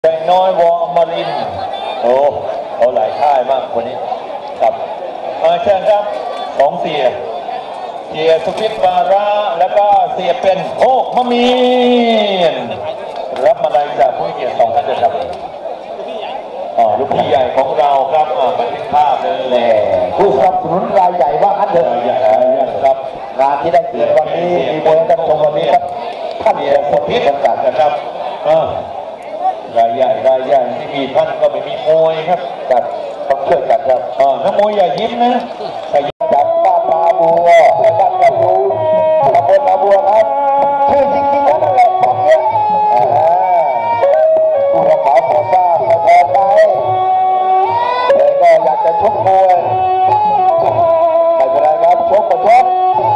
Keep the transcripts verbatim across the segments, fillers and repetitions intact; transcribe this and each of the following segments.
ใจน้อยวอมรินโอ้เขาหลายค่ายมากคนนี้ครับเชิญครับสองเสียเสียสุพิษวาระแล้วก็เสียเป็นโอ้มะมีนรับมาลัยจากผู้เกียรติสองท่านครับอ๋อลูกพี่ใหญ่ของเราครับอ่าบันทึกภาพเลยแหละผู้สนับสนุนรายใหญ่ว่าอันเดิมใหญ่ครับงานที่ได้เกิดวันนี้มีมวยกันชมวันนี้ครับท่านเสียสุพิษกันนะครับรายใหญ่รายใหญ่ที่มีท่านก็ไม่มีมวยครับจัดต้องช่วยกันครับอ๋อนักมวยอย่ายิ้มนะใครจากบ้านนาบัวบ้านนาบัวตำบลนาบัวครับชื่อจริงๆนั่นแหละตรงนี้ผู้รับเหมาก่อสร้างมาพอใจเลยก็อยากจะชกมวยไม่เป็นไรครับชกก็ชก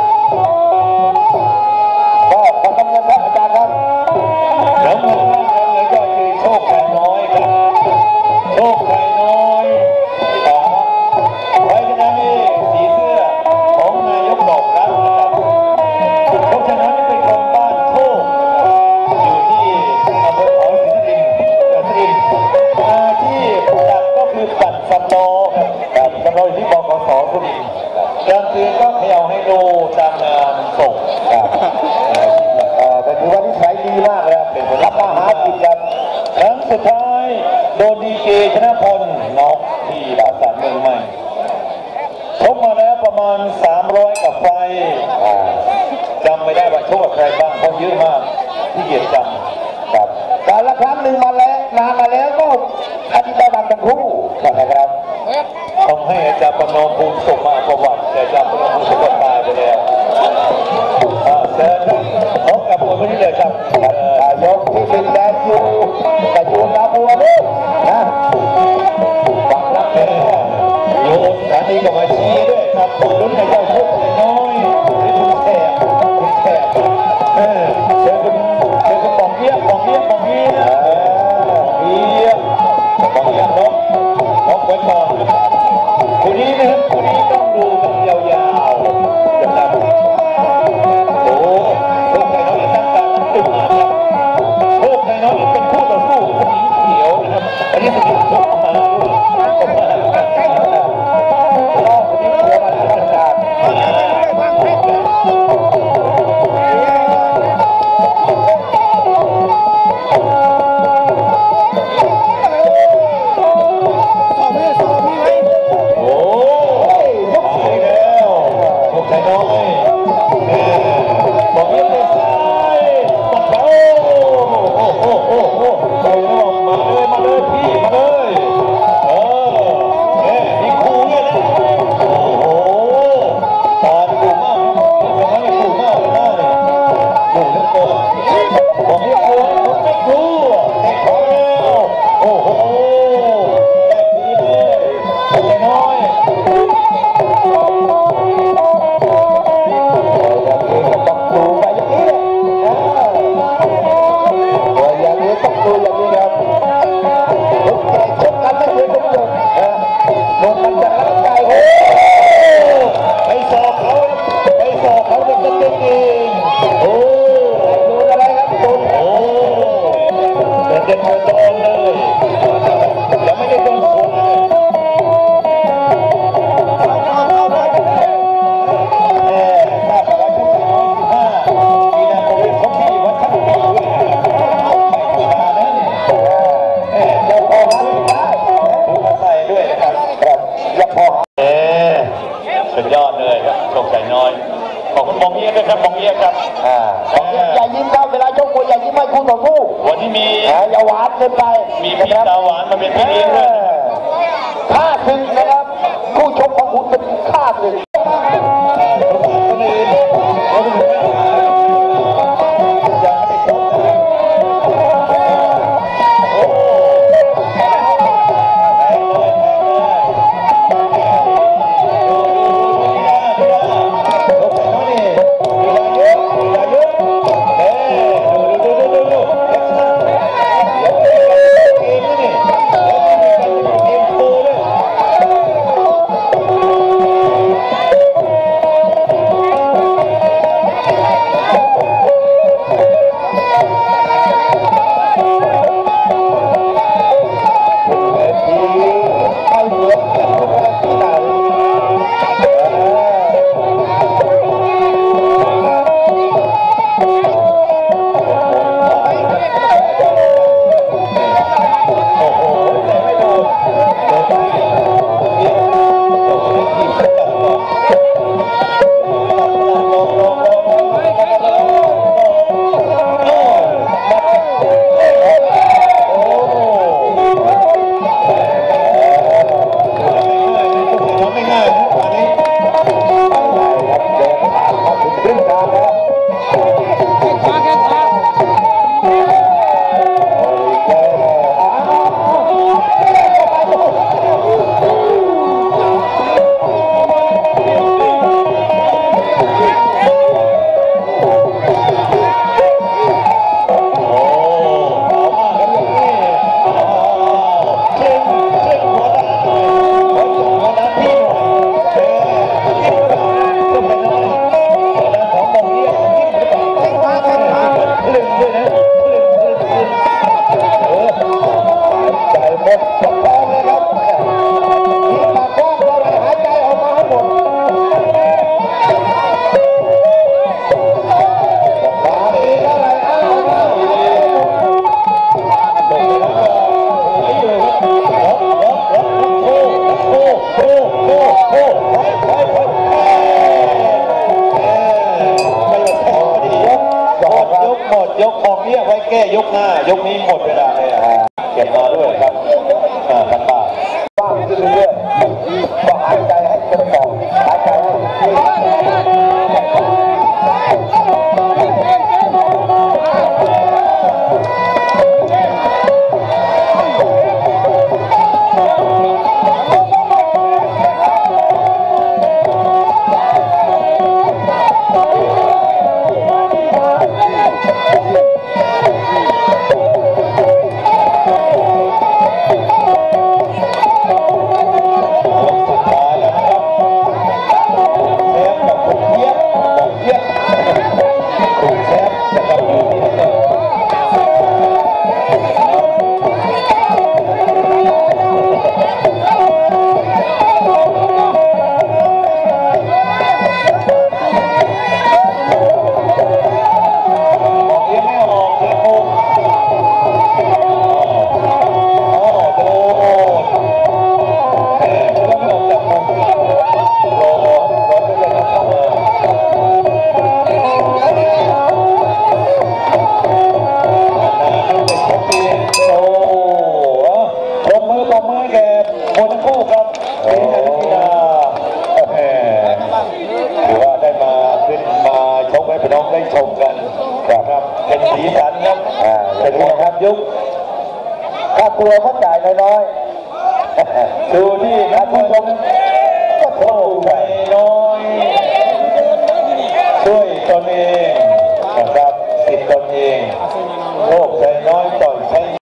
ก็ขอทำเงินครับอาจารย์ครับแล้วมือเลยก็คือโชคชัยน้อยครับโชคชัยน้อยต่อไว้กันนะนี่สีเสื้อของนายกดอกรักนะครับโชคชัยน้อยนี่เป็นคนบ้านโชคอยู่ที่อำเภอเขาศรีนครินทร์เกิดสินอาชีพหลักก็คือปั่นสำล้อครับสำล้ออยู่ที่บกส.สุรินทร์กลางคืนก็เขย่าให้ดูตามงานส่งครับแต่ถือว่านิสัยดีมากเลยเป็นคนรับมาหากินกันครั้งสุดท้ายโดนดีเจชนะพลน็อกที่ดาบสันเมืองใหม่ชกมาแล้วประมาณสามร้อยกับไฟจำไม่ได้ว่าชกกับใครบ้างเพราะเยอะมากที่เกียรติจำครับการละครั้งหนึ่งมาแล้วนานมาแล้วก็อดีตดังทั้งคู่นะครับต้องให้อาจารย์ประนอมภูมิสุขมาประวัติแต่อาจารย์ประนอมภูมิสุขก็ตายไปแล้วเชิญครับพบกับคนนี้เลยครับยกที่เป็นแดนยูแต่ยูนาบัวนี่นะฝังรับเลยโยนสถานีกับมาชี้ด้วยครับลุ้นในเจ้าชุดน้อยหรือคุณแฉกคุณแฉกเออเชิญคุณเชิญคุณปองเยี่ยมปองเยี่ยมปองเยี่ยมปองเยี่ยมปองเยี่ยมนกนกไว้ก่อนคนนี้นะครับคนนี้ต้องดูกันยาวๆนะครับโอ้โชคชัยน้อยตั้งตาตั้งตึงมากครับโชคชัยน้อยเป็นคู่ต่อสู้ผู้หญิงเขียวนะครับอันนี้สุดยอดชกมาด้วยรอบนี้เขียวมาแล้วอาจารย์สุดยอดเลยครับโชคชัยน้อยขอบคุณบองเยี่ยมด้วยครับบองเยี่ยมครับอ่าอย่ายิ้มครับเวลาชกมวยอย่ายิ้มให้คู่ต่อสู้วันนี้มีอย่าหวานเกินไปมีพี่ตาหวานมาเป็นพี่เลี้ยงด้วยข้าศึกนะครับคู่ชกของคุณเป็นข้าศึกมือแก่มวยทั้งคู่ครับเป็นนักกีฬาแหมถือว่าได้มาขึ้นมาชกให้พี่น้องได้ชมกันครับเป็นสีสันครับเป็นมวยครับยุคถ้ากลัวเขาจ่ายน้อยดูที่นักผู้ชมก็โทษไปน้อยช่วยตนเอง